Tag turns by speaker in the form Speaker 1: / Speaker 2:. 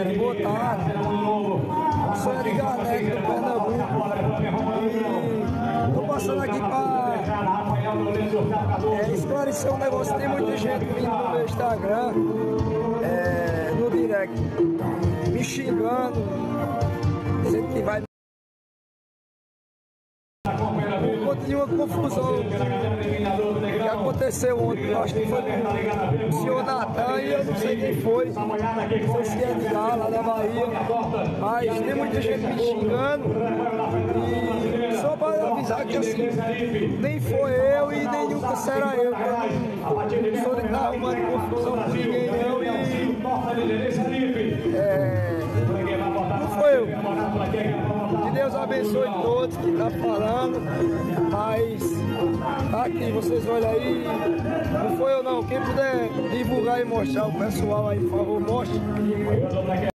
Speaker 1: galera, boa tarde. Sou Edgar Neto do Pernambuco e tô passando aqui para esclarecer um negócio. Tem muita gente vindo no meu Instagram, no direct, me xingando, dizendo que vai por conta de uma confusão que aconteceu ontem. Eu acho que foi com o senhor Natan e eu não sei quem foi. Não sei se é Edgar, lá da Bahia. Mas tem muita gente me xingando. E só para avisar que assim, nem foi eu e nem nunca será eu. Eu não sou de estar arrumando confusão com ninguém não. Não foi eu. Que Deus abençoe todos que estão falando, mas tá aqui, vocês olham aí, não foi eu não. Quem puder divulgar e mostrar o pessoal aí, por favor, mostre.